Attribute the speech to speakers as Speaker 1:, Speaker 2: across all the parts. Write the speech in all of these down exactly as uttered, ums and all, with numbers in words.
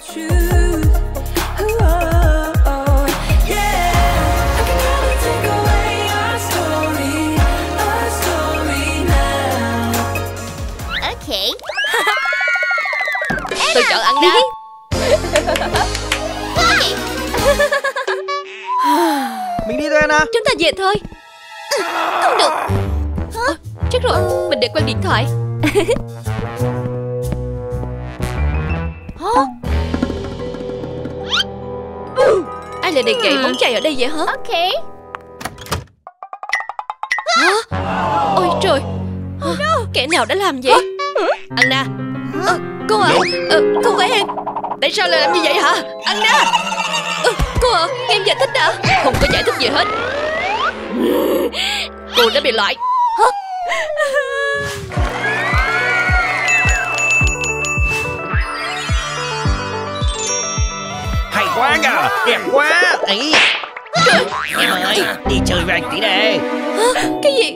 Speaker 1: Tôi chọn ăn đá.
Speaker 2: Mình đi thôi Anna.
Speaker 1: Chúng ta về thôi. Không được. Ồ, chắc rồi, mình để quên điện thoại. Ai lại đề nghị món chày ở đây vậy hả?
Speaker 3: Ok.
Speaker 1: Hả? Ôi trời, kẻ nào đã làm vậy? Anna. À, cô à, à, không phải em. Tại sao lại làm như vậy hả? Anna. À, cô à, em giải thích đã. Không có giải thích gì hết. Cô đã bị loại. Hả?
Speaker 4: Hay quá nha, đẹp quá. Ấy, em ơi, đi chơi với anh tí đây.
Speaker 1: Hả? Cái gì?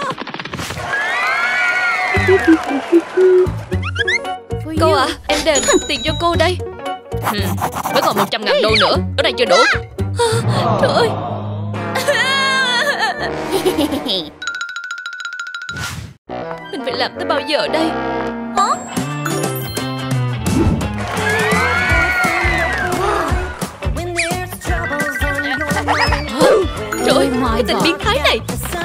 Speaker 1: Cô à, em đền tiền cho cô đây. Ừ, vẫn còn một trăm ngàn đô nữa. Ở đây chưa đủ. À, trời ơi. Mình phải làm tới bao giờ đây? Hả? Trời ơi, cái tình biến thái này.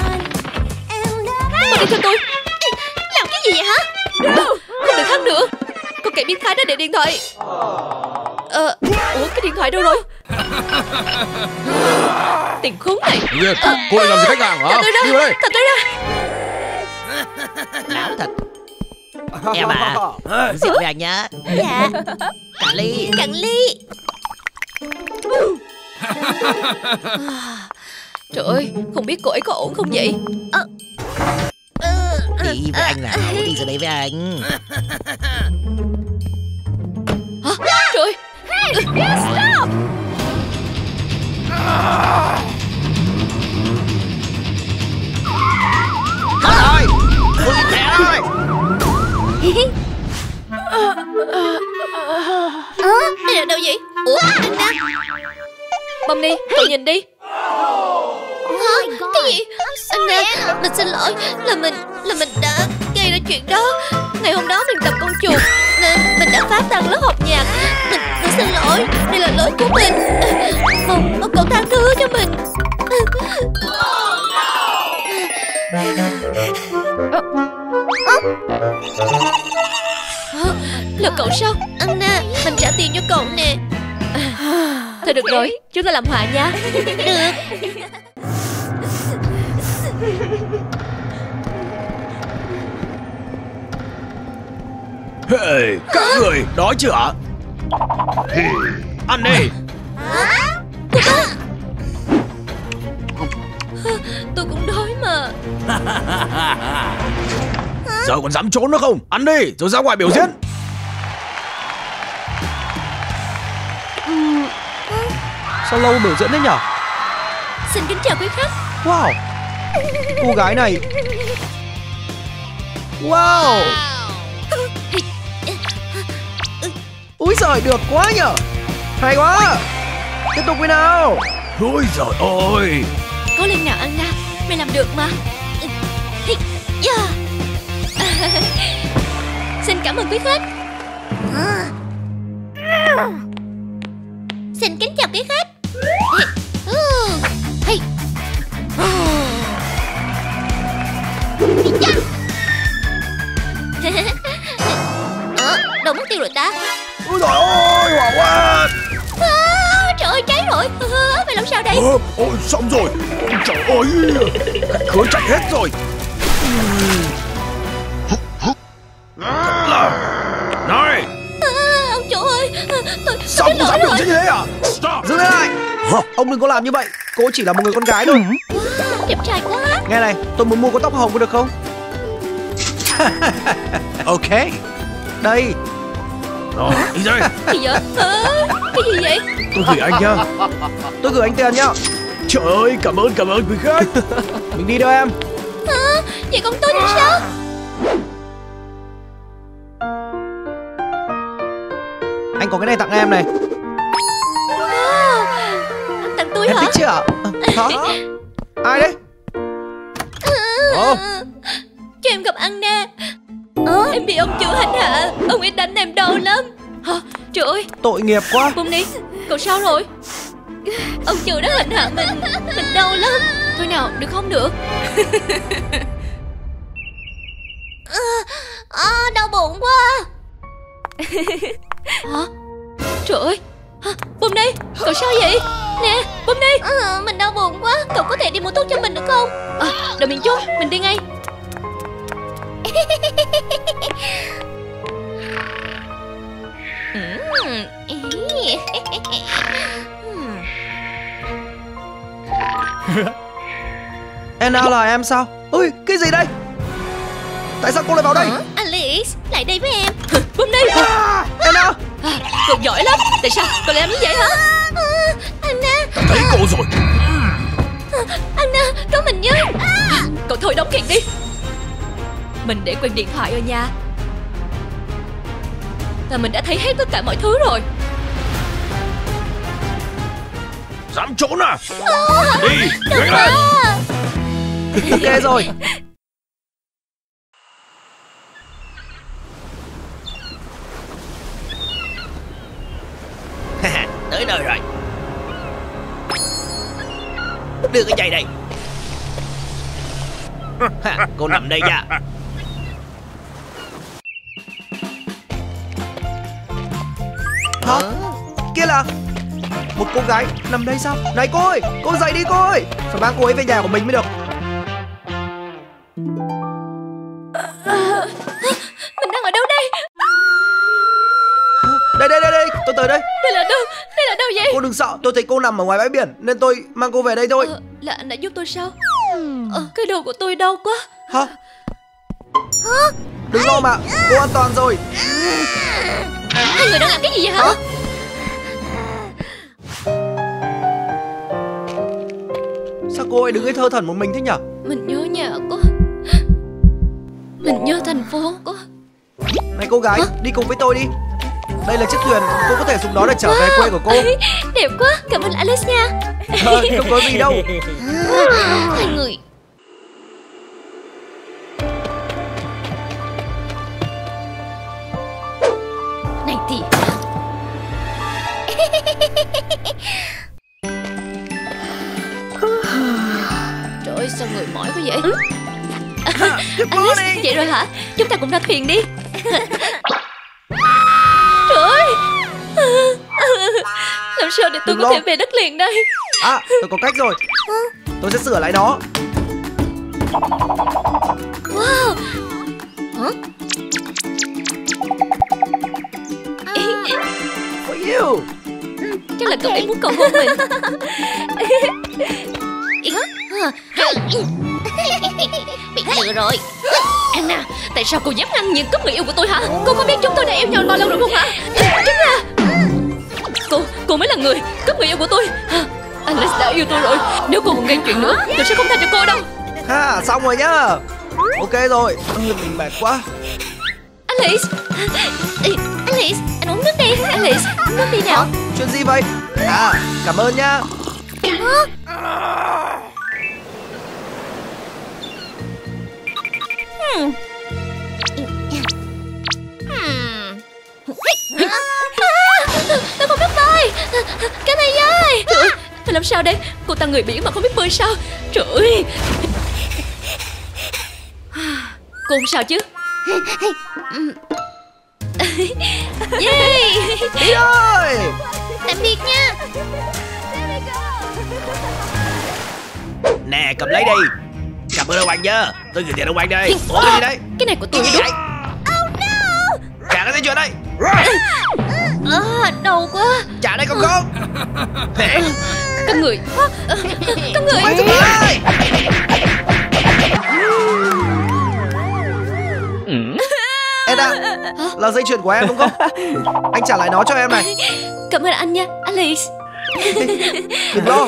Speaker 1: Mau đi theo tôi. Làm cái gì vậy hả? Đừng đâu, không được hát nữa. Con kẻ biến thái đã để điện thoại. Ờ, ủa cái điện thoại đâu rồi? Tiền khốn này.
Speaker 5: Nguyệt, cô lại làm gì khách hàng hả?
Speaker 1: Thả tôi ra,
Speaker 5: đi vào đây.
Speaker 1: thả tôi ra.
Speaker 4: Lão thật. Em à, rượu với anh nhá.
Speaker 3: Dạ.
Speaker 4: Cạn ly.
Speaker 3: Cạn ly.
Speaker 1: Trời ơi, không biết cô ấy có ổn không vậy?
Speaker 3: Ờ.
Speaker 4: Đi với anh nào, đi ra đấy với anh.
Speaker 1: Hả? Trời ơi.
Speaker 3: Hey, you stop.
Speaker 4: Hết rồi, tôi đi thẻ rồi.
Speaker 3: Ờ, đây là đâu vậy? Ủa, Anna.
Speaker 1: Bonnie, cậu nhìn đi.
Speaker 3: Hả? Cái gì? Anna, mình xin lỗi. Là mình, là mình đã gây ra chuyện đó. Ngày hôm đó mình tập con chuột nên mình đã phá tan lớp học nhạc. Mình, mình xin lỗi. Đây là lỗi của mình. Mong, mong cậu tha thứ cho mình.
Speaker 1: Hả? Là cậu sao?
Speaker 3: Anna, mình trả tiền cho cậu nè.
Speaker 1: Thôi được rồi, chúng ta làm hòa nha.
Speaker 3: Được.
Speaker 5: Hey, các người đói chưa ạ? Ăn đi.
Speaker 1: Tôi cũng đói mà.
Speaker 5: Giờ còn dám trốn nữa không? Ăn đi, rồi ra ngoài biểu diễn.
Speaker 2: Sao lâu biểu diễn thế nhở?
Speaker 1: Xin kính chào quý khách.
Speaker 2: Wow, cô gái này. Wow. Úi giời, được quá nhở. Hay quá. Tiếp tục với nào.
Speaker 5: Ôi giời ơi.
Speaker 1: Cố lên nào Anna, mày làm được mà. Yeah. Xin cảm ơn quý khách.
Speaker 3: Xin kính chào quý khách. Hey. Ờ, đâu mất tiêu rồi ta?
Speaker 5: Ôi trời ơi, hoảng quá.
Speaker 3: À, trời ơi, cháy rồi. À, phải làm sao đây?
Speaker 5: Ôi, ôi xong rồi. Ôi trời ơi, khách khứa chạy hết rồi. Này,
Speaker 3: À, ông chủ ơi, tôi
Speaker 5: sao cô dám biểu diễn như thế à?
Speaker 2: Dừng lại. Ông đừng có làm như vậy. Cô chỉ là một người con gái thôi.
Speaker 3: Wow, đẹp trai quá.
Speaker 2: Nghe này, tôi muốn mua con tóc hồng có được không?
Speaker 5: Ok.
Speaker 2: Đây.
Speaker 5: Rồi, đi đây.
Speaker 1: Gì vậy? À, cái gì vậy?
Speaker 5: Tôi gửi anh nhá.
Speaker 2: Tôi gửi anh tiền nhá.
Speaker 5: Trời ơi, cảm ơn, cảm ơn quý khách.
Speaker 2: Mình đi đâu em?
Speaker 3: À, vậy còn tôi thì sao?
Speaker 2: Anh có cái này tặng em này.
Speaker 3: Wow, anh tặng tôi
Speaker 2: Em
Speaker 3: hả?
Speaker 2: thích chưa ạ? À, hả? Ai đấy? Ồ,
Speaker 3: Cho em gặp Anna. Ờ? Em bị ông chủ hành hạ. Ông ấy đánh em đau lắm.
Speaker 1: Hả? Trời ơi,
Speaker 2: tội nghiệp quá.
Speaker 1: Bonnie, cậu sao rồi?
Speaker 3: Ông chủ đã hành hạ mình. Mình đau lắm.
Speaker 1: Thôi nào, được không được?
Speaker 3: à, à, Đau bụng quá.
Speaker 1: Hả? Trời ơi, hả? Bonnie, cậu sao vậy? Nè, Bonnie.
Speaker 3: à, Mình đau bụng quá. Cậu có thể đi mua thuốc cho mình được không?
Speaker 1: À, đợi mình chút, mình đi ngay.
Speaker 3: Ừm, ý.
Speaker 2: Anna là em sao? Ôi, cái gì đây? Tại sao cô lại vào đây?
Speaker 3: Hả? Alice, lại đây với em.
Speaker 1: Bonnie,
Speaker 2: À, Anna,
Speaker 1: à, cậu giỏi lắm. Tại sao cậu làm như vậy hả?
Speaker 3: à, Anna,
Speaker 5: Ta thấy cô rồi.
Speaker 3: Anna, cứu mình với. À,
Speaker 1: Cậu thôi đóng kịch đi. Mình để quên điện thoại ở nhà. Và mình đã thấy hết tất cả mọi thứ rồi.
Speaker 5: Dám trốn à? Đi, nhanh lên.
Speaker 2: ok rồi.
Speaker 4: Tới nơi rồi. Đưa cái dây đây. Ha, cô nằm đây nha.
Speaker 2: Hả? Kia là một cô gái nằm đây sao? Này cô ơi, cô dậy đi cô ơi. Phải mang cô ấy về nhà của mình mới được.
Speaker 1: Mình đang ở đâu đây?
Speaker 2: Đây đây đây đây, tôi tới đây.
Speaker 1: Đây là đâu? Đây là đâu vậy?
Speaker 2: Cô đừng sợ, tôi thấy cô nằm ở ngoài bãi biển nên tôi mang cô về đây thôi.
Speaker 1: Ờ, là anh đã giúp tôi sao? Ờ, cái đầu của tôi đau quá.
Speaker 2: Hả? Đừng lo mà, cô an toàn rồi.
Speaker 1: Hai người đang làm cái gì vậy hả?
Speaker 2: Hả? Sao cô ấy đứng ấy thơ thẩn một mình thế nhở?
Speaker 1: Mình nhớ nhà quá. Mình nhớ thành phố quá.
Speaker 2: Này cô gái, đi cùng với tôi đi. Đây là chiếc thuyền, cô có thể dùng đó để trở về quê của cô.
Speaker 3: đẹp quá. Cảm ơn Alice nha.
Speaker 2: Ờ, không có gì đâu.
Speaker 3: Hai người.
Speaker 1: Này thì trời ơi, sao người mỏi quá vậy?
Speaker 2: Good
Speaker 1: Alice,
Speaker 2: morning.
Speaker 1: vậy rồi hả? Chúng ta cùng ra thuyền đi. Trời ơi, làm sao để tôi
Speaker 2: Đừng
Speaker 1: có
Speaker 2: lo.
Speaker 1: thể về đất liền đây?
Speaker 2: À, tôi có cách rồi. Tôi sẽ sửa lại nó.
Speaker 3: Wow. Hả?
Speaker 2: For you.
Speaker 1: Chắc là cậu ấy muốn cầu hôn mình.
Speaker 3: Bị lừa rồi.
Speaker 1: Anna, tại sao cô dám ngăn những cướp người yêu của tôi hả? Cô có biết chúng tôi đã yêu nhau bao lâu rồi không hả? Chính là cô, cô mới là người cướp người yêu của tôi. Alice đã yêu tôi rồi. Nếu cô còn gây chuyện nữa, tôi sẽ không tha cho cô đâu.
Speaker 2: Ha, xong rồi nhá. Ok rồi. Ừ, mình mệt quá.
Speaker 1: Alice,
Speaker 3: Ê, Alice, anh uống nước đi. Alice, uống nước đi nào.
Speaker 2: Hả? Chuyện gì vậy? À, cảm ơn nhá.
Speaker 3: Hmm. Hmm.
Speaker 1: tôi không biết bơi. Cái này ơi, trời ơi, phải làm sao đây? Cô ta người biển mà không biết bơi sao? Trời ơi. Cô không sao chứ?
Speaker 3: Yeah.
Speaker 2: Đi ơi.
Speaker 3: Tạm biệt nha.
Speaker 4: Nè, cầm lấy đi. Cảm ơn ông anh nhá. Tôi gửi tiền ông anh đây. Ủa cái gì đấy?
Speaker 1: Cái này của tôi
Speaker 4: Cái gì
Speaker 1: đúng.
Speaker 4: đấy? Trả cái dây chuyền đây.
Speaker 3: À, đau quá.
Speaker 4: Trả đây con con.
Speaker 1: Các người, các người.
Speaker 2: Quay trở lại. Anna, là dây chuyền của em đúng không? Anh trả lại nó cho em này.
Speaker 1: Cảm ơn anh nha, Alice.
Speaker 2: Đừng lo.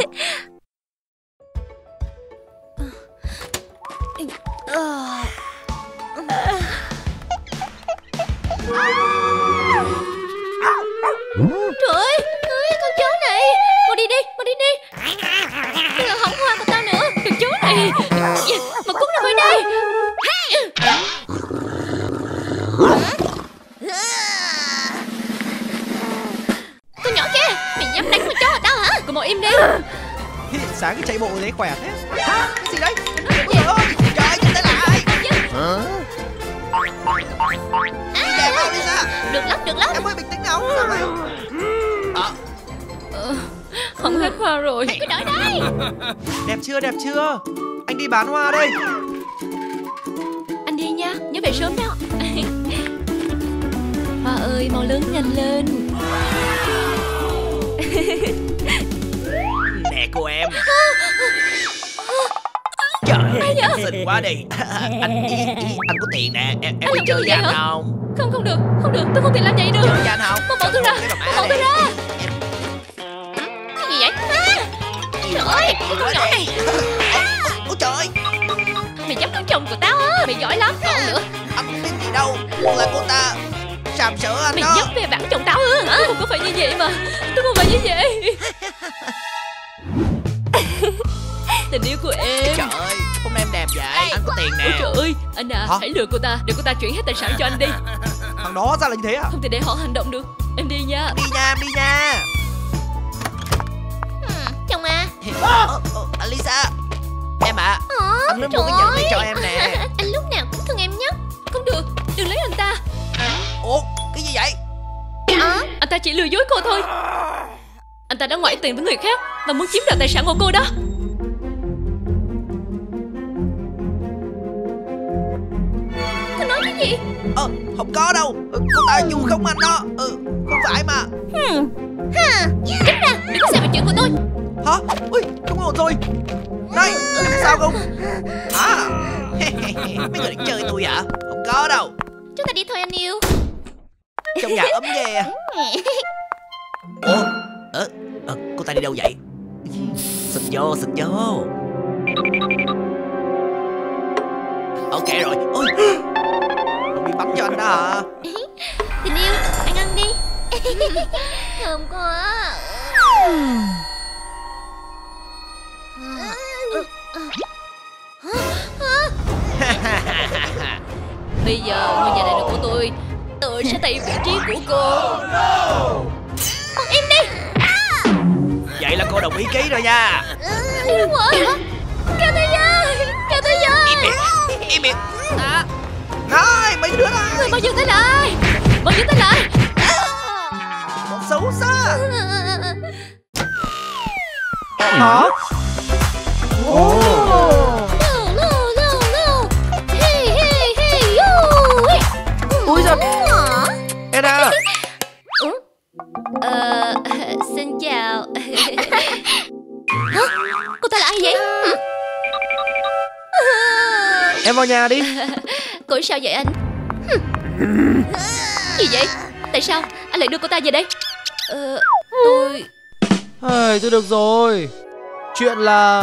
Speaker 1: ngồi im đi.
Speaker 2: Sáng cái chạy bộ thấy khỏe thế. Hả? Cái gì đấy? Trời ơi, trời ơi, dừng tay lại. Hả? Em ơi, Lisa.
Speaker 3: Được lắm, được lắm.
Speaker 2: Em ơi, bình tĩnh nào. Sao vậy? À.
Speaker 1: Ờ, không hết hoa rồi.
Speaker 3: Cái đó đây.
Speaker 2: Đẹp chưa, đẹp chưa? Anh đi bán hoa đây.
Speaker 1: Anh đi nha, nhớ về sớm đó. Hoa ơi, mau lớn nhanh lên.
Speaker 4: Nè cô em. Trời ơi, anh xinh quá đi. Anh ý, ý, anh có tiền nè. Em, em đi chơi với anh không?
Speaker 1: Không, không được, không được, tôi không thể làm vậy được.
Speaker 4: Chơi với anh không?
Speaker 1: Mau bỏ tôi ra, mau bỏ tôi ra.
Speaker 3: Cái gì vậy? À, trời ơi, cái con nhỏ này.
Speaker 2: Ôi trời.
Speaker 1: Mày dám cắn chồng của tao á. Mày giỏi lắm. Còn nữa,
Speaker 2: Anh không biết gì đâu. Là cô ta sàm sỡ anh
Speaker 1: mày
Speaker 2: đó.
Speaker 1: dám về bản chồng tao ư? Tôi không có phải như vậy mà. Tôi không phải như vậy. Tình yêu của em.
Speaker 4: Trời ơi, hôm nay em đẹp vậy. Anh có tiền nè.
Speaker 1: Ôi trời ơi, anh à,
Speaker 2: Hả?
Speaker 1: hãy lừa cô ta, để cô ta chuyển hết tài sản cho anh đi.
Speaker 2: Thằng đó ra là như thế à?
Speaker 1: Không thể để họ hành động được. Em đi nha.
Speaker 2: Đi nha, đi nha.
Speaker 3: Chồng à.
Speaker 2: Ờ, ờ, Alisa. Em ạ.
Speaker 3: Ờ,
Speaker 2: Anh mới mua
Speaker 3: trời
Speaker 2: cái nhẫn
Speaker 3: ơi.
Speaker 2: này cho em nè.
Speaker 3: Anh lúc nào cũng thương em nhất.
Speaker 1: Không được, đừng lấy anh ta.
Speaker 2: Ủa, cái gì vậy?
Speaker 3: Ờ,
Speaker 1: Anh ta chỉ lừa dối cô thôi. Anh ta đã ngoại tình với người khác và muốn chiếm đoạt tài sản của cô đó.
Speaker 3: tôi nói cái gì?
Speaker 2: Ờ, không có đâu. Ừ, cô ta du không anh đó. Ừ, không phải mà.
Speaker 3: Hmm. Ha, tránh ra, đừng có xen vào chuyện của tôi.
Speaker 2: Hả? Ui, không ổn rồi. Này, sao không? Hả? Mấy người định chơi tôi hả? Không có đâu.
Speaker 3: Chúng ta đi thôi anh yêu.
Speaker 2: Trong nhà ấm ghê à. Ủa? Ờ, ờ, cô ta đi đâu vậy? Xịt vô, xịt vô. Ok rồi. Ôi, không bị bắn cho anh đó hả?
Speaker 3: Tình yêu, anh ăn đi. Thơm quá.
Speaker 1: Bây giờ ngôi nhà này là của tôi. Tôi sẽ thay vị trí của cô.
Speaker 3: Im đi.
Speaker 4: Vậy là cô đồng ý ký rồi nha.
Speaker 3: Đúng rồi. Kêu tôi với. Kêu tôi với.
Speaker 4: Im miệng, im miệng.
Speaker 1: À,
Speaker 2: Này, mấy đứa này.
Speaker 1: người bao nhiêu tới lại. Bao nhiêu tới lại.
Speaker 2: Bọn xấu xa. Hả? Ồ.
Speaker 3: No, no, no, no. Hey, hey, hey, yo.
Speaker 2: Ui giời. Anna.
Speaker 1: Ờ, xin chào. Hả? Cô ta là ai vậy?
Speaker 2: Em vào nhà đi.
Speaker 1: Cô sao vậy anh? Gì vậy? Tại sao anh lại đưa cô ta về đây? Ờ, tôi...
Speaker 2: Ơi, tôi được rồi. Chuyện là...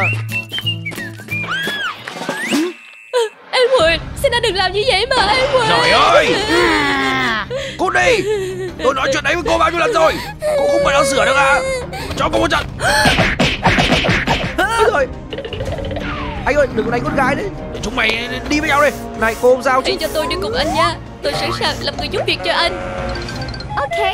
Speaker 1: Em Huyền, xin anh đừng làm như vậy mà em Huyền.
Speaker 4: Trời ơi. Cô đi. Tôi nói chuyện đấy với cô bao nhiêu lần rồi. Cô không phải đang sửa được à? Cho cô một trận.
Speaker 2: Ôi trời. Anh ơi, đừng có đánh con gái đấy.
Speaker 4: Chúng mày đi với nhau đi.
Speaker 2: Này, cô không sao chứ?
Speaker 1: Hãy cho tôi đi cùng anh nha. Tôi sẵn sàng làm người giúp việc cho anh.
Speaker 3: Ok.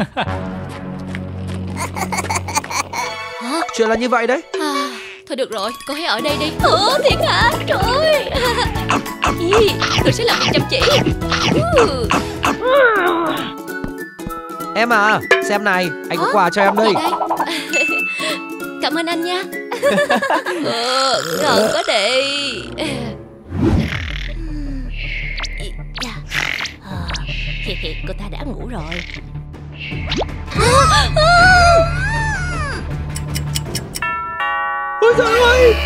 Speaker 2: Chuyện là như vậy đấy.
Speaker 1: À, thôi được rồi, cô hãy ở đây đi. Ủa, thiệt hả? Trời ơi. Ý, tôi sẽ làm việc chăm chỉ. Ừ.
Speaker 2: Em à, xem này, anh có quà cho em đây.
Speaker 1: Gì đây? Cảm ơn anh nha. Ừ, ngon quá đi. Cô ta đã ngủ rồi.
Speaker 2: Ôi trời ơi.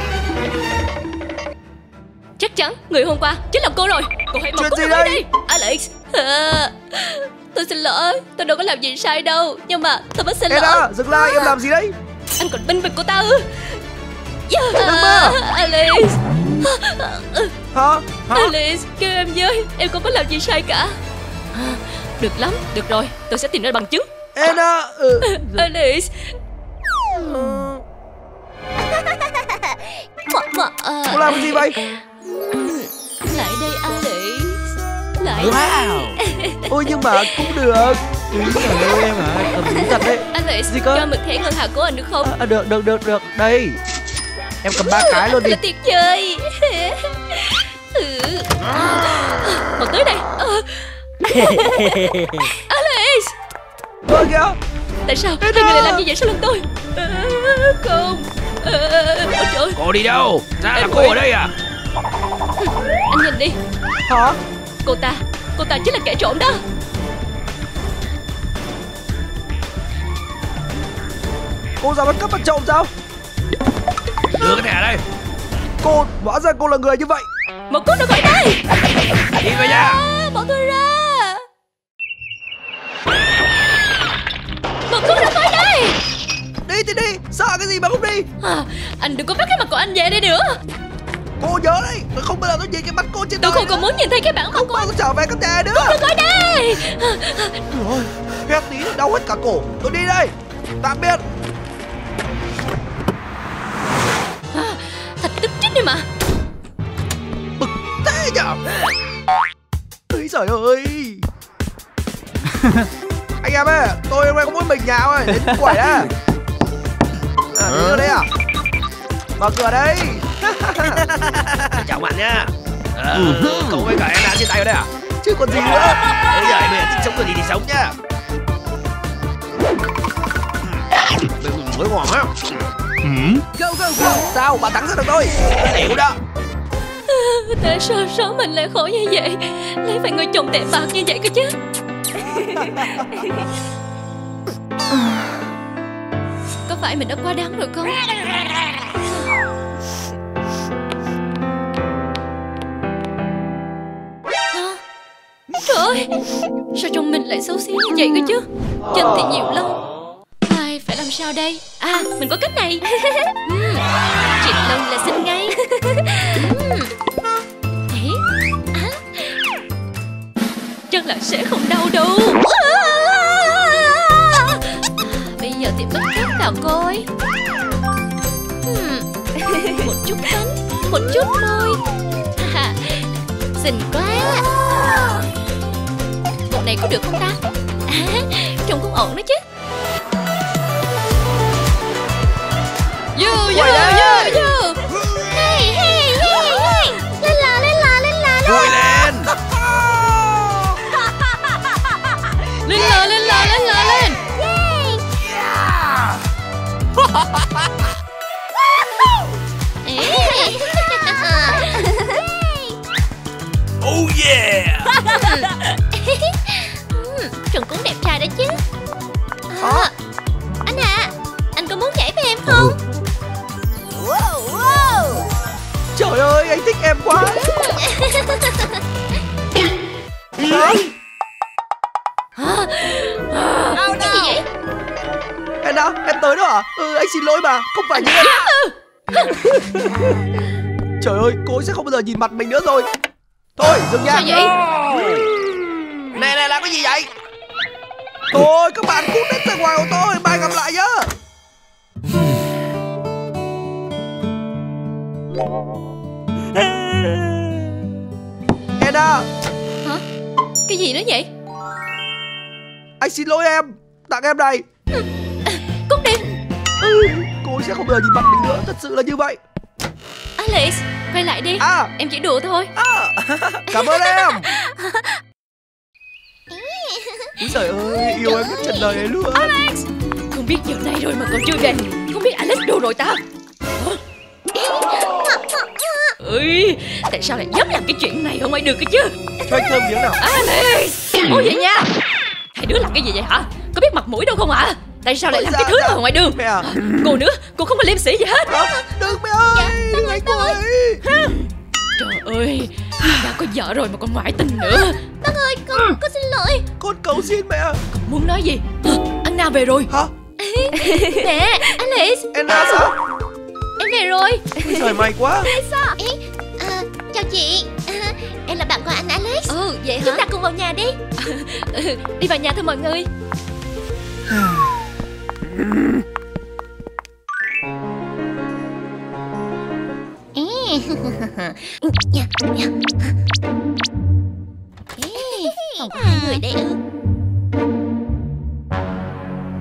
Speaker 1: Chắc chắn người hôm qua chính là cô rồi. Cô hãy mau
Speaker 2: Chuyện
Speaker 1: cút
Speaker 2: gì
Speaker 1: ra
Speaker 2: đây?
Speaker 1: đi Alex. À, tôi xin lỗi. Tôi đâu có làm gì sai đâu. Nhưng mà tôi vẫn xin lỗi.
Speaker 2: Anna, dừng lại, em làm gì đấy?
Speaker 1: Anh còn binh vực cô ta ư? Yeah.
Speaker 2: Đừng mà.
Speaker 1: Alice.
Speaker 2: Hả? Hả?
Speaker 1: Alice, kêu em với. Em không có làm gì sai cả. Được lắm, được rồi. Tôi sẽ tìm ra bằng chứng.
Speaker 2: Anna. Ừ.
Speaker 1: Alice.
Speaker 2: Ừ.
Speaker 1: Mà, mà, à,
Speaker 2: Cô làm cái gì vậy?
Speaker 1: lại đây Alice. Lại
Speaker 2: Wow. Ôi nhưng mà cũng được. Úi trời ơi em hả? Đúng thật đấy.
Speaker 1: Alex,
Speaker 2: Gì cơ?
Speaker 1: cho mượn thẻ ngân hàng của anh được không?
Speaker 2: À, à, được được được được. Đây. Em cầm ba cái luôn đi.
Speaker 1: Là tuyệt vời. Ừ. Một tới đây. Ờ. Alex,
Speaker 2: Ơ kìa.
Speaker 1: tại sao hai người lại làm như vậy sau lưng tôi? À, không. À, ôi trời.
Speaker 4: Cô đi đâu? Ra là cô ở đây à?
Speaker 1: Anh nhìn đi.
Speaker 2: Hả?
Speaker 1: Cô ta, cô ta chính là kẻ trộm đó.
Speaker 2: Cô dám bắt cắp bắt trộm sao?
Speaker 4: Đưa cái thẻ đây.
Speaker 2: Cô, hóa ra cô là người như vậy.
Speaker 1: Một cú nữa khỏi đây.
Speaker 4: Đi về nhà.
Speaker 1: À, bỏ tôi ra. Một cú nữa khỏi đây.
Speaker 2: Đi thì đi, sợ cái gì mà không đi.
Speaker 1: À, anh đừng có bắt cái mặt của anh về đây nữa.
Speaker 2: Cô nhớ đấy, tôi không bao giờ tôi nhìn cái mắt cô trên
Speaker 1: Tôi
Speaker 2: đời
Speaker 1: không còn
Speaker 2: nữa.
Speaker 1: muốn nhìn thấy cái bản mặt
Speaker 2: Không
Speaker 1: của
Speaker 2: bao
Speaker 1: anh.
Speaker 2: giờ trở về cái nhà nữa.
Speaker 1: Đừng khỏi đây.
Speaker 2: Rồi, hét tí nữa đau hết cả cổ. Tôi đi đây. Tạm biệt.
Speaker 1: À, thật tức chết đi mà.
Speaker 2: Bực thế nhở. Ôi trời ơi. Anh em ơi, tôi hôm nay có mỗi mình nhà thôi, đến quẩy á. À, đi vô đây à? Mở cửa đây.
Speaker 4: Chào bạn nhá. Ờ, cậu với cả em đã chia tay ở đây à?
Speaker 2: Chứ còn gì nữa.
Speaker 4: Bây giờ bây giờ thích sống cái gì thì sống nhá. Mình mới ngon á.
Speaker 2: Go go go. Sao bà thắng ra được tôi?
Speaker 4: Liệu đó.
Speaker 1: Tại sao số mình lại khổ như vậy? Lấy phải người chồng tệ bạc như vậy cơ chứ. Có phải mình đã quá đáng rồi không? Hả? Trời ơi, sao trông mình lại xấu xí như vậy cơ chứ? Chân thì nhiều lông. Ai, phải làm sao đây? À, mình có cách này. Uhm, triệt lông là xinh ngay. Uhm. Ê, à. Chắc là sẽ không đau đâu. Bây giờ tìm cách khác nào coi. Hmm. Một chút cánh, một chút môi. À, xinh quá. Bộ này có được không ta? À, trông cũng ổn đó chứ. Yo yo yo yo.
Speaker 3: Hey hey hey hey. Lên là lên là lên là
Speaker 4: Vui lên.
Speaker 1: Lên là lên là lên là lên.
Speaker 4: Oh yeah.
Speaker 3: Trông cũng đẹp trai đó chứ. À, anh à, anh có muốn nhảy với em không? Wow, wow.
Speaker 2: Trời ơi, anh thích em quá.
Speaker 1: Hả?
Speaker 3: Cái gì vậy?
Speaker 2: Anna, em tới đó à? Ừ, anh xin lỗi mà, không phải như em. Trời ơi, cô ấy sẽ không bao giờ nhìn mặt mình nữa rồi. Thôi, dừng nha.
Speaker 1: Sao vậy?
Speaker 2: Nè, nè, làm cái gì vậy? Thôi, các bạn cút hết ra ngoài của tôi, bye gặp lại nhá. Anna,
Speaker 1: Hả? Cái gì nữa vậy?
Speaker 2: anh xin lỗi em, tặng em này.
Speaker 1: Cút đi.
Speaker 2: Ừ, cô ấy sẽ không bao giờ nhìn mặt mình nữa, thật sự là như vậy.
Speaker 1: Alex, quay lại đi.
Speaker 2: À,
Speaker 1: Em chỉ đùa thôi.
Speaker 2: à, cảm ơn em. Úi trời ơi, yêu em nhất trần đời ấy luôn.
Speaker 1: Alex, không biết giờ này rồi mà còn chưa về. Không biết Alex đâu rồi ta? Hả? Ơi, tại sao lại dám làm cái chuyện này ở ngoài đường cơ chứ?
Speaker 2: Cho anh thơm miếng nào.
Speaker 1: Alex, ôi vậy nha. Hai đứa làm cái gì vậy hả? Có biết mặt mũi đâu không ạ? À? Tại sao lại
Speaker 2: Ôi
Speaker 1: làm
Speaker 2: dạ,
Speaker 1: cái thứ
Speaker 2: dạ.
Speaker 1: đó ở ngoài đường?
Speaker 2: Mẹ à?
Speaker 1: Cô nữa, cô không có liêm sỉ gì hết.
Speaker 2: À, đừng mẹ ơi,
Speaker 3: Dạ,
Speaker 2: đừng đánh cô ấy.
Speaker 1: Trời ơi, đã có vợ rồi mà còn ngoại tình nữa.
Speaker 3: Bác ơi, con, con xin lỗi.
Speaker 2: Con cầu xin mẹ.
Speaker 1: Con muốn nói gì? Anna về rồi.
Speaker 2: Hả?
Speaker 3: Mẹ, Alex,
Speaker 2: Anna sao?
Speaker 3: em về rồi.
Speaker 2: Ôi trời, may quá.
Speaker 3: Sao? Ý, à, chào chị. À, em là bạn của anh Alex.
Speaker 1: Ừ, vậy
Speaker 3: Chúng
Speaker 1: hả?
Speaker 3: ta cùng vào nhà đi.
Speaker 1: Ừ, đi vào nhà thôi mọi người.
Speaker 3: Nha, nha. Ê, còn có hai người đây ư?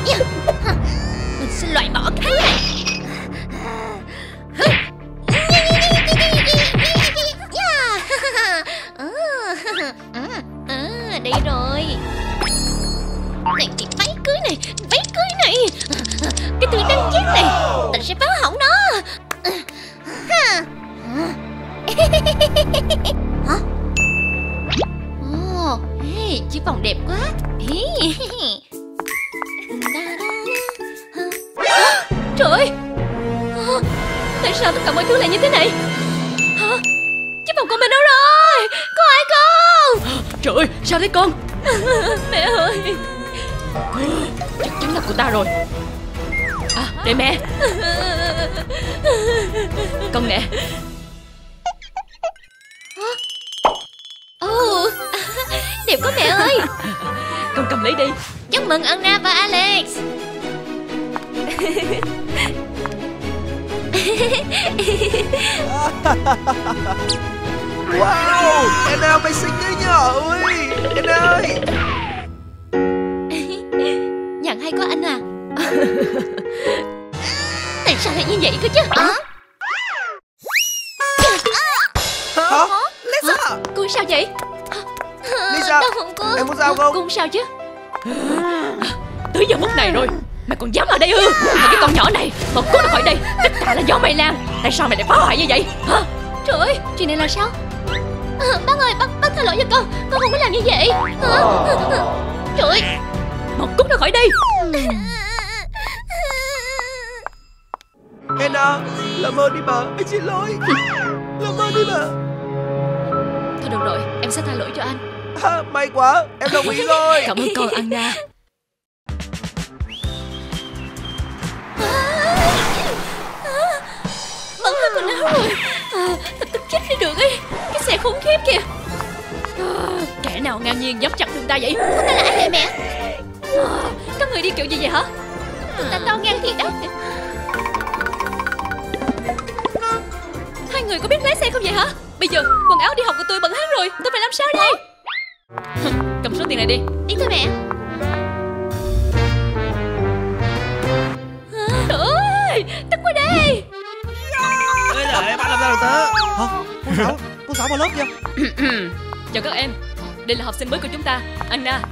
Speaker 3: Mình sẽ loại bỏ cái này. À, đây rồi. Này cái váy cưới này, váy cưới này, cái thứ đáng ghét này, mình sẽ phá hỏng nó. Hả? Ồ, hey, chiếc vòng đẹp quá. Trời ơi, tại sao tất cả mọi thứ lại như thế này? Hả? Chiếc vòng của mình đâu rồi? Có ai không?
Speaker 1: Trời ơi, sao đấy con?
Speaker 3: Mẹ ơi,
Speaker 1: chắc chắn là của ta rồi. À, đây mẹ. Con nè.
Speaker 3: Ồ, đẹp quá mẹ ơi.
Speaker 1: Con cầm lấy đi.
Speaker 3: Chúc mừng Anna và Alex.
Speaker 2: Wow, Anna mày xinh đấy nhở. Ui, Anna ơi.
Speaker 3: Nhận hay quá anh à. Tại sao lại như vậy cơ chứ? Hả?
Speaker 2: Hả? Lisa,
Speaker 1: Cô sao vậy?
Speaker 2: Lisa,
Speaker 3: Đâu không có.
Speaker 2: em có sao không?
Speaker 1: Cô sao chứ? Tới giờ phút này rồi mày còn dám ở đây ư? Mày cái con nhỏ này, một cút ra khỏi đây. Tất cả là do mày làm. Tại sao mày lại phá hoại như vậy? Hả?
Speaker 3: Trời ơi, chuyện này là sao? À, bác ơi, bác, bác tha lỗi cho con. Con không có làm như vậy. À, trời ơi,
Speaker 1: Một cút ra khỏi đây.
Speaker 2: Anna, làm ơn đi mà, anh xin lỗi. Làm ơn đi mà.
Speaker 1: Thôi được rồi, em sẽ tha lỗi cho anh.
Speaker 2: À, may quá, em đồng ý rồi.
Speaker 1: Cảm ơn con Anna.
Speaker 3: bẩn hết quần áo rồi. À, thật tức chết đi được ấy. Cái xe khủng khiếp kìa.
Speaker 1: À, kẻ nào ngang nhiên dám chặn đường ta vậy?
Speaker 3: Cô ta là ai vậy mẹ?
Speaker 1: À, các người đi kiểu gì vậy hả?
Speaker 3: Cô ta to ngang thiệt đó.
Speaker 1: Hai người có biết lái xe không vậy hả? Bây giờ quần áo đi học của tôi bẩn hết rồi. Tôi phải làm sao đây? Cầm số tiền này đi.
Speaker 3: Đi thôi mẹ.
Speaker 1: Trời ơi, tức quá đây.
Speaker 4: Ê giời, bạn làm sao được tớ?
Speaker 2: Hả? Cô giáo, cô giáo vào lớp kìa.
Speaker 1: Chào các em. Đây là học sinh mới của chúng ta, Anna.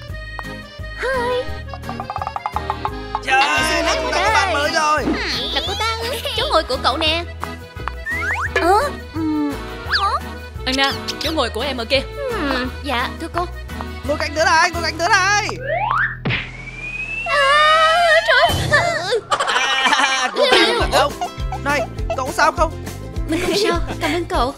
Speaker 2: Trời ơi, là chúng ta có bạn mới rồi.
Speaker 3: Là cô ta, chỗ ngồi của cậu nè. Ờ, ừm,
Speaker 1: Anna, chỗ ngồi của em ở kia.
Speaker 3: ừm, dạ, thưa cô.
Speaker 2: Ngồi cạnh tớ này, ngồi cạnh tớ này.
Speaker 3: À, trời ơi.
Speaker 2: À, cô giáo phải không? Này, cậu có sao không?
Speaker 3: Mình không sao, cảm ơn cậu.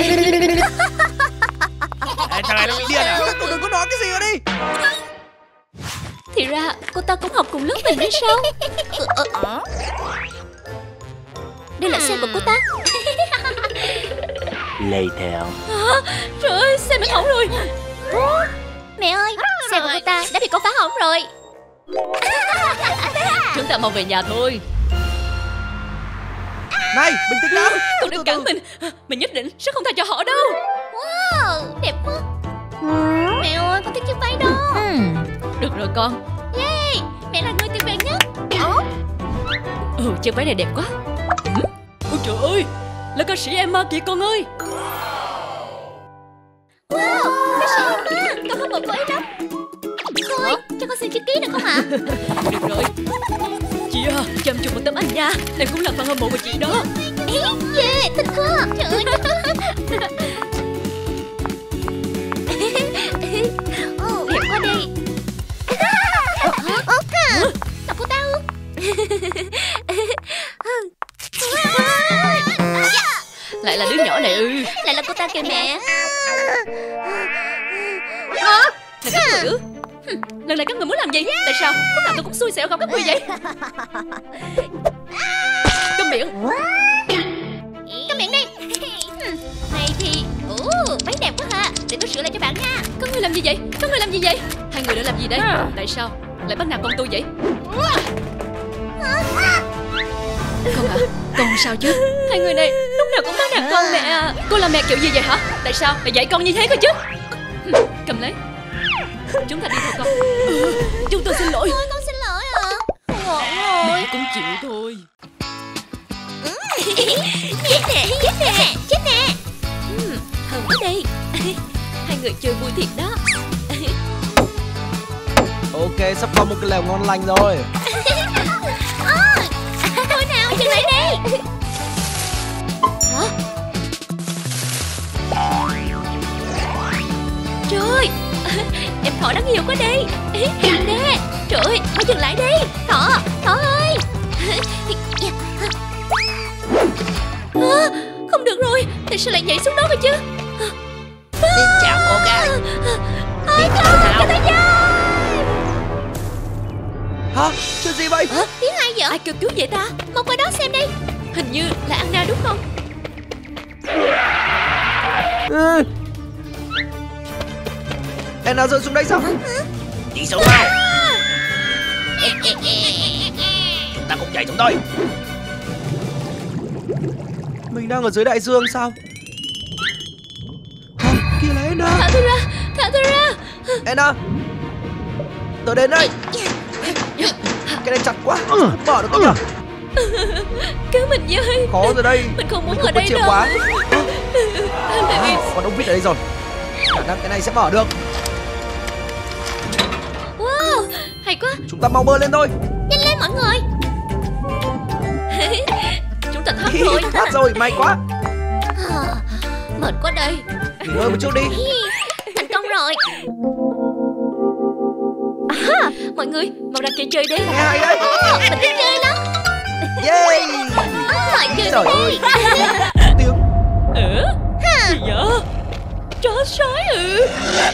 Speaker 4: Ê, thằng này nó bị điên à?
Speaker 2: Cậu đừng có nói cái gì nữa đi.
Speaker 3: Thì ra cô ta cũng học cùng lớp mình đấy sao? Ờ, ờ. Đây là xe của cô ta.
Speaker 5: Later.
Speaker 1: À, trời ơi, xe mình hỏng rồi.
Speaker 3: Mẹ ơi, xe của cô ta đã bị con phá hỏng rồi.
Speaker 1: Chúng ta mau về nhà thôi.
Speaker 2: Này, bình tĩnh đã.
Speaker 1: Cậu đừng cản mình. Mình nhất định sẽ không tha cho họ đâu.
Speaker 3: Wow, đẹp quá. Mẹ ơi, con thích chiếc váy đó.
Speaker 1: Được rồi con.
Speaker 3: Yay, mẹ là người tuyệt vời nhất.
Speaker 1: Ừ, chiếc váy này đẹp quá. Ừ. Ôi trời ơi, là ca sĩ Emma kìa con ơi.
Speaker 3: Wow, ca sĩ Emma, con hâm mộ cô ấy lắm. Thôi, cho con xin chữ ký được không ạ?
Speaker 1: Được rồi. Chị à, chăm chụp một tấm ảnh nha. Đây cũng là fan hâm mộ của chị đó.
Speaker 3: Ý, yeah, thích quá. Trời ơi. Ồ, đẹp quá đi. Ốc à, là cô ta ư?
Speaker 1: Lại là đứa nhỏ này ư?
Speaker 3: Lại là cô ta kìa mẹ.
Speaker 1: Là các người ư? Hừm, lần này các người muốn làm gì? Tại sao lúc nào tôi cũng xui xẻo gặp các người vậy? Câm miệng.
Speaker 3: Câm miệng đi. Này thì, ồ, váy đẹp quá ha. Để tôi sửa lại cho bạn nha.
Speaker 1: Các người làm gì vậy? Các người làm gì vậy? Hai người đã làm gì đấy? Tại sao lại bắt nạt con tôi vậy? Con à, con sao chứ? Hai người này lúc nào cũng bắt nạt con mẹ à. Cô là mẹ kiểu gì vậy hả? Tại sao lại dạy con như thế cơ chứ? Cầm lấy. Chúng ta đi thôi con. Ừ, chúng tôi xin lỗi.
Speaker 3: Ôi, con xin lỗi ạ.
Speaker 1: chịu thôi.
Speaker 3: Chết nè, chết nè, chết nè.
Speaker 1: Uhm, Thơm quá đây. Hai người chơi vui thiệt đó.
Speaker 2: Ok, sắp có một cái lèo ngon lành rồi.
Speaker 3: À, thôi nào, dừng lại đi.
Speaker 1: Hả? Trời, em Thỏ đáng yêu quá đi. Nè, trời ơi, Thỏ dừng lại đi.
Speaker 3: Thỏ, Thỏ ơi.
Speaker 1: À, không được rồi, tại sao lại nhảy xuống đó cơ chứ?
Speaker 4: Xin chào cô gái. Đi chỗ nào?
Speaker 2: Hả? Chuyện gì vậy?
Speaker 3: Hả? Tiếng ai vậy?
Speaker 1: Ai kêu cứu vậy ta?
Speaker 3: Mau qua đó xem đi.
Speaker 1: Hình như là Anna đúng không?
Speaker 2: Ừ. Anna rơi xuống đây sao?
Speaker 4: Đi xuống nào. Chúng ta cùng chạy chúng tôi.
Speaker 2: Mình đang ở dưới đại dương sao? Hả? Kia là Anna.
Speaker 1: Thả tôi ra, thả tôi ra.
Speaker 2: Anna, tớ đến đây. Cái này chặt quá, không mở được không nhỉ?
Speaker 1: Cứu mình với.
Speaker 2: Khó rồi đây.
Speaker 1: Mình không muốn
Speaker 2: Mình
Speaker 1: ở
Speaker 2: không có
Speaker 1: đây
Speaker 2: chìa
Speaker 1: đâu.
Speaker 2: khóa.
Speaker 1: Louis.
Speaker 2: Còn ông Vít ở đây rồi. Khả năng cái này sẽ mở được.
Speaker 1: Wow, hay quá.
Speaker 2: Chúng ta mau bơi lên thôi.
Speaker 3: Nhanh lên mọi người.
Speaker 1: Chúng ta thoát rồi.
Speaker 2: Thoát rồi, may quá.
Speaker 3: À, mệt quá đây.
Speaker 2: Nghỉ ngơi một chút đi.
Speaker 3: Thành công rồi.
Speaker 1: À, mọi người, mau ra kia chơi đi.
Speaker 2: Nghe hay đấy.
Speaker 3: Ồ, mình thích chơi lắm.
Speaker 2: Yeah.
Speaker 3: À, chơi
Speaker 2: Trời ơi.
Speaker 3: đi.
Speaker 2: Tiếng.
Speaker 1: Ừ? Gì vậy? Chó sói ừ.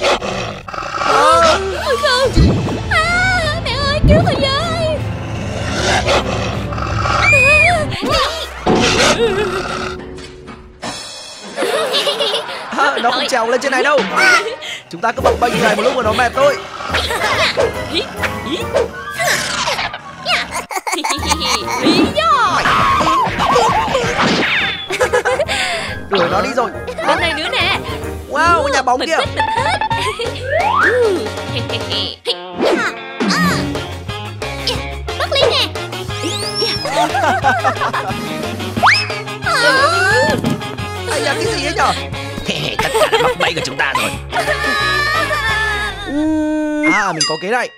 Speaker 2: À.
Speaker 1: Ôi không.
Speaker 3: À, mẹ ơi, cứu tôi với.
Speaker 2: À, nó không trèo lên trên này đâu. Chúng ta cứ bập bênh này một lúc mà nó mệt thôi.
Speaker 1: Hí, hí. Hí do.
Speaker 2: Đuổi nó đi rồi.
Speaker 1: Bên này nữa nè.
Speaker 2: Wow, nhà bóng
Speaker 1: Mình
Speaker 2: kìa.
Speaker 1: thích, mình thích.
Speaker 3: Bắt Lý nè.
Speaker 2: Ai làm cái gì ấy nhở?
Speaker 4: Tất cả đã mắc bẫy của chúng ta rồi.
Speaker 2: À, mình có kế này.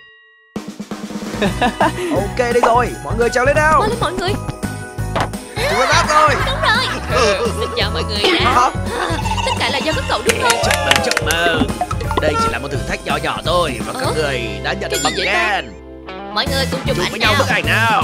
Speaker 2: Ok đây rồi, mọi người trèo lên nào.
Speaker 1: Mau lên mọi người.
Speaker 2: Chúng ta đáp rồi.
Speaker 3: Đúng rồi.
Speaker 1: Xin chào mọi người nha.
Speaker 2: Hả?
Speaker 1: Tất cả là do các cậu đúng không?
Speaker 4: Chúc mừng, chúc mừng. Đây chỉ là một thử thách nhỏ nhỏ thôi và các
Speaker 1: Ủa?
Speaker 4: người đã nhận được
Speaker 1: Cái
Speaker 4: bằng
Speaker 1: gì vậy ta?
Speaker 4: khen.
Speaker 3: Mọi người cùng chụp
Speaker 4: Chụp
Speaker 3: ảnh
Speaker 4: với nhau
Speaker 3: nào.
Speaker 4: bức ảnh nào.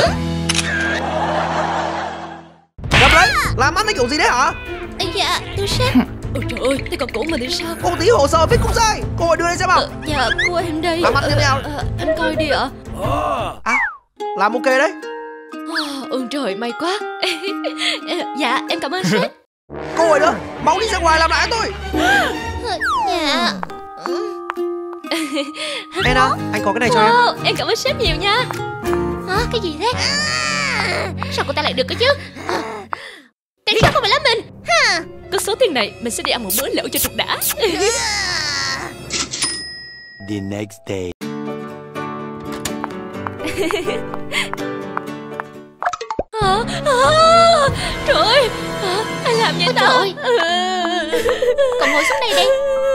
Speaker 2: Gặp đấy, làm ăn cái kiểu gì đấy hả?
Speaker 3: Ây da, tôi sếp.
Speaker 1: Ôi trời ơi, thế còn cổ mình thì sao?
Speaker 2: Cô tí hồ sơ viết cũng sai. Cô phải đưa đây xem nào.
Speaker 1: Ờ, dạ, cô em đây.
Speaker 2: Làm ăn thế nào?
Speaker 1: Ờ, anh coi đi ạ.
Speaker 2: À, làm ok đấy.
Speaker 1: À, ơn trời, may quá. Dạ, em cảm ơn sếp.
Speaker 2: Cô rồi nữa, máu đi ra ngoài làm lại tôi.
Speaker 3: Dạ.
Speaker 2: Anna, anh có cái này cho em.
Speaker 1: Wow, em cảm ơn sếp nhiều nha.
Speaker 3: Hả? Cái gì thế? Sao cô ta lại được cơ chứ? Tại sao không phải là mình? Ha?
Speaker 1: Có số tiền này, mình sẽ đi ăn một bữa lẩu cho thật đã.
Speaker 5: The next day.
Speaker 1: À, à, trời ơi, à, ai làm vậy
Speaker 3: Ôi
Speaker 1: ta?
Speaker 3: trời ơi. Cậu ngồi xuống đây đi.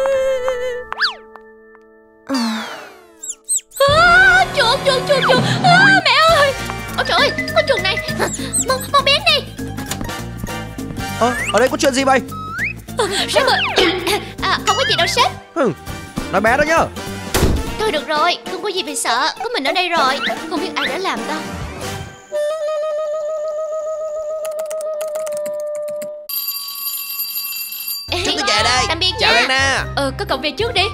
Speaker 1: À, chuột, chuột, chuột, chuột. À, mẹ ơi.
Speaker 3: Ôi trời ơi, con chuột này. Mau, mau bén đi.
Speaker 2: Ờ, ở đây có chuyện gì vậy?
Speaker 1: À, sếp ơi.
Speaker 3: À, không có gì đâu sếp.
Speaker 2: Hừ, nói bé đó nhá.
Speaker 3: Thôi được rồi, không có gì phải sợ. Có mình ở đây rồi. Không biết ai đã làm ta.
Speaker 4: Chúng tôi về đây.
Speaker 3: Tạm biệt
Speaker 4: Chào
Speaker 3: nha.
Speaker 4: Anna.
Speaker 1: Ờ, các cậu về trước đi.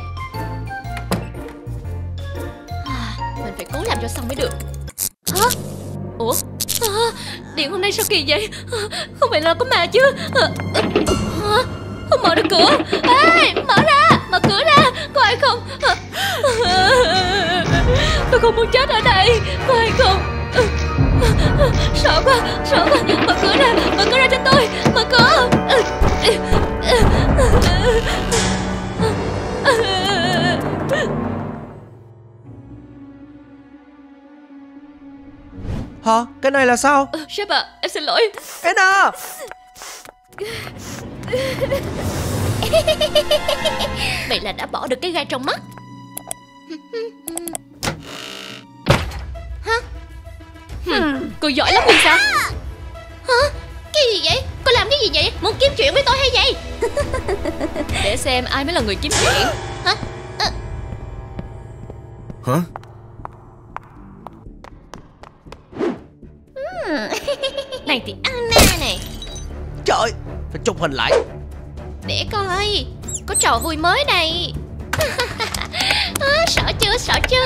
Speaker 1: À, mình phải cố làm cho xong mới được. Hả? Ủa? À, điện hôm nay sao kỳ vậy? À, không phải là có ma chứ? À, hả? Không mở được cửa. Ê, mở ra, mở cửa ra. Có ai không? À, à, tôi không muốn chết ở đây. Có ai không? À, à, sợ quá, sợ quá. Mở cửa ra, mở cửa ra cho tôi. Mở cửa. À, à, à, à, à.
Speaker 2: Hả? Cái này là sao?
Speaker 1: Ờ, Sếp à, em xin lỗi.
Speaker 2: Anna!
Speaker 1: Vậy là đã bỏ được cái gai trong mắt.
Speaker 3: Hả?
Speaker 1: Hmm, cô giỏi lắm thì sao?
Speaker 3: Hả? Cái gì vậy? Cô làm cái gì vậy? Muốn kiếm chuyện với tôi hay vậy?
Speaker 1: Để xem ai mới là người kiếm chuyện.
Speaker 3: Hả? À...
Speaker 5: Hả?
Speaker 3: Này thì Anna này.
Speaker 2: Trời, phải chụp hình lại.
Speaker 3: Để coi, có trò vui mới đây. À, sợ chưa, sợ chưa?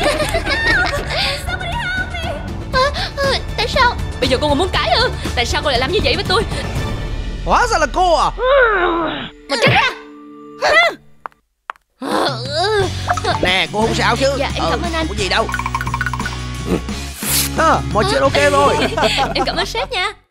Speaker 3: À, à, tại sao?
Speaker 1: Bây giờ cô còn muốn cãi ư? Tại sao cô lại làm như vậy với tôi?
Speaker 2: Hóa ra là cô à?
Speaker 3: Mà tránh ra.
Speaker 2: Nè, cô không sao chứ?
Speaker 1: Dạ, em cảm ơn anh.
Speaker 2: Không có gì đâu. À, mọi chuyện ok rồi.
Speaker 1: Em cảm ơn sếp nha.